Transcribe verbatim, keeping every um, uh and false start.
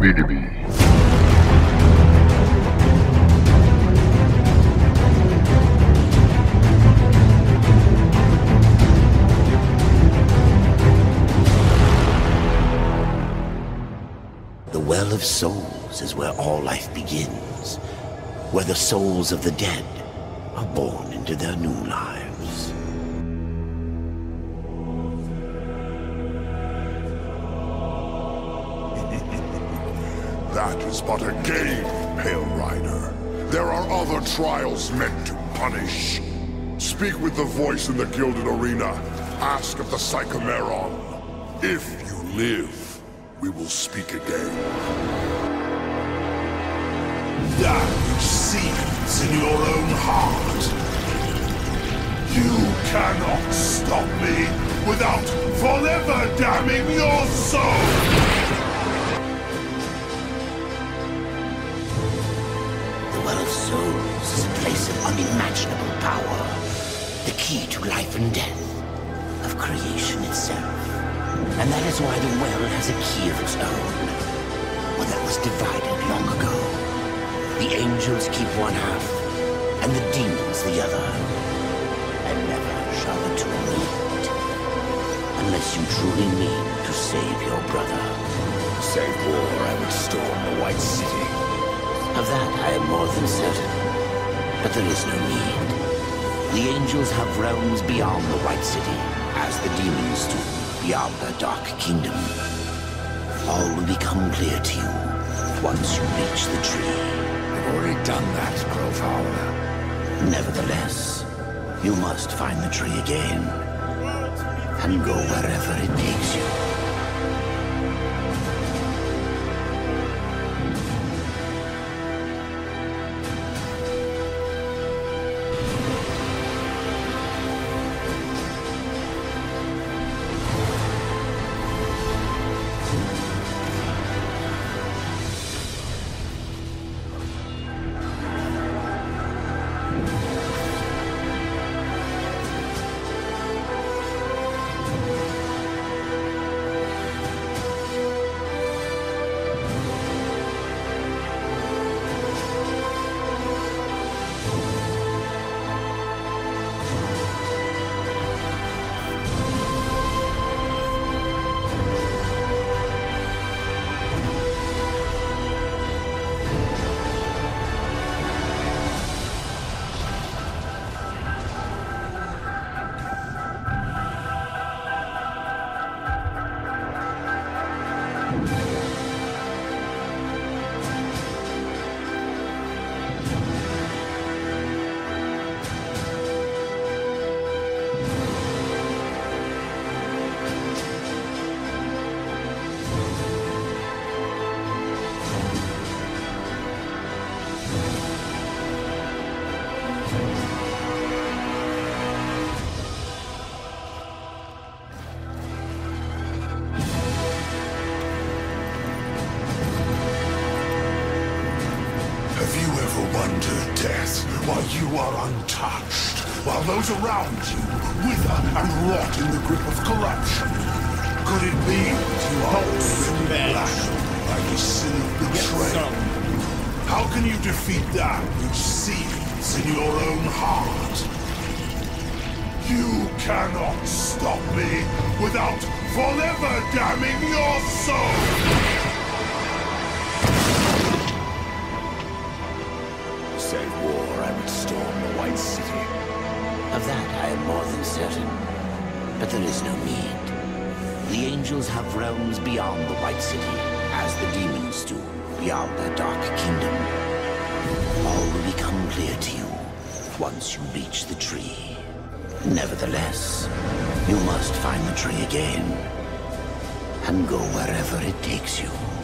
enemy. The Well of Souls is where all life begins, where the souls of the dead are born into their new lives. That is but a game, Pale Rider. There are other trials meant to punish. Speak with the voice in the Gilded Arena. Ask of the Psychomeron. If you live, we will speak again. That which seethes in your own heart. You cannot stop me without forever damning your soul! The Well of Souls is a place of unimaginable power. The key to life and death, of creation itself. And that is why the well has a key of its own. One that was divided long ago. The angels keep one half, and the demons the other. And never shall the two meet. Unless you truly mean to save your brother. Save war, I would storm the White City. Of that I am more than certain. But there is no need. The angels have realms beyond the White City, as the demons do beyond their dark kingdom. All will become clear to you once you reach the tree. I've already done that, Growlithe. Nevertheless, you must find the tree again, and go wherever it takes you. Wonder death while you are untouched, while those around you wither and rot in the grip of corruption. Could it be that you are already lashed by the sin of betrayal? How can you defeat that which seethes in your own heart? You cannot stop me without forever damning your soul! Save war, I would storm the White City. Of that I am more than certain. But there is no need. The angels have realms beyond the White City, as the demons do beyond their dark kingdom. All will become clear to you once you reach the tree. Nevertheless, you must find the tree again, and go wherever it takes you.